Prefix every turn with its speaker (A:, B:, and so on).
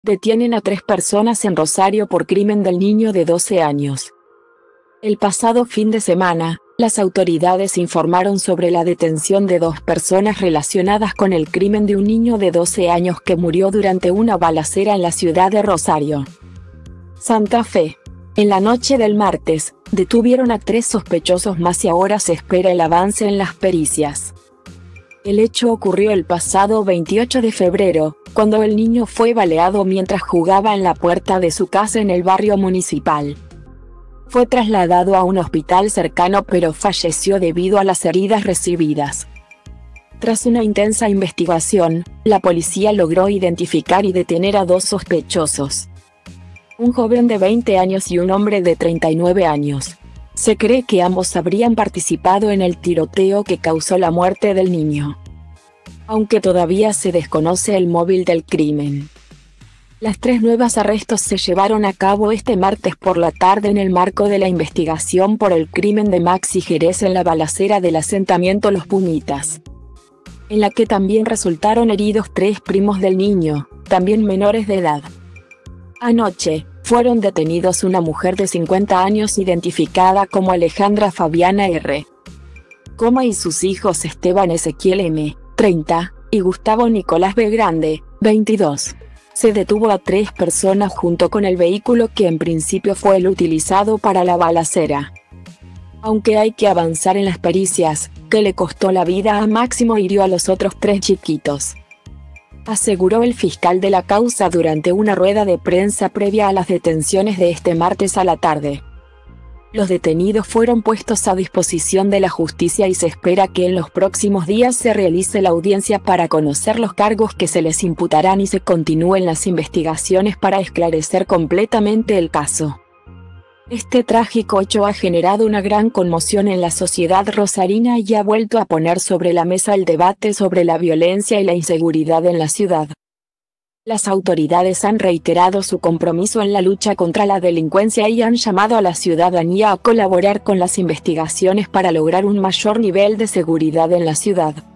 A: Detienen a 3 personas en Rosario por crimen del niño de 12 años. El pasado fin de semana, las autoridades informaron sobre la detención de 2 personas relacionadas con el crimen de un niño de 12 años que murió durante una balacera en la ciudad de Rosario, Santa Fe. En la noche del martes, detuvieron a 3 sospechosos más y ahora se espera el avance en las pericias. El hecho ocurrió el pasado 28 de febrero, cuando el niño fue baleado mientras jugaba en la puerta de su casa en el barrio Municipal. Fue trasladado a un hospital cercano pero falleció debido a las heridas recibidas. Tras una intensa investigación, la policía logró identificar y detener a 2 sospechosos. Un joven de 20 años y un hombre de 39 años. Se cree que ambos habrían participado en el tiroteo que causó la muerte del niño, aunque todavía se desconoce el móvil del crimen. Las 3 nuevos arrestos se llevaron a cabo este martes por la tarde en el marco de la investigación por el crimen de Maxi Jerez en la balacera del asentamiento Los Pumitas, en la que también resultaron heridos 3 primos del niño, también menores de edad. Anoche, fueron detenidos una mujer de 50 años identificada como Alejandra Fabiana R. Coma y sus hijos Esteban Ezequiel M., 30, y Gustavo Nicolás B. Grande, 22. Se detuvo a 3 personas junto con el vehículo que en principio fue el utilizado para la balacera. Aunque hay que avanzar en las pericias, que le costó la vida a Máximo e hirió a los otros 3 chiquitos, aseguró el fiscal de la causa durante una rueda de prensa previa a las detenciones de este martes a la tarde. Los detenidos fueron puestos a disposición de la justicia y se espera que en los próximos días se realice la audiencia para conocer los cargos que se les imputarán y se continúen las investigaciones para esclarecer completamente el caso. Este trágico hecho ha generado una gran conmoción en la sociedad rosarina y ha vuelto a poner sobre la mesa el debate sobre la violencia y la inseguridad en la ciudad. Las autoridades han reiterado su compromiso en la lucha contra la delincuencia y han llamado a la ciudadanía a colaborar con las investigaciones para lograr un mayor nivel de seguridad en la ciudad.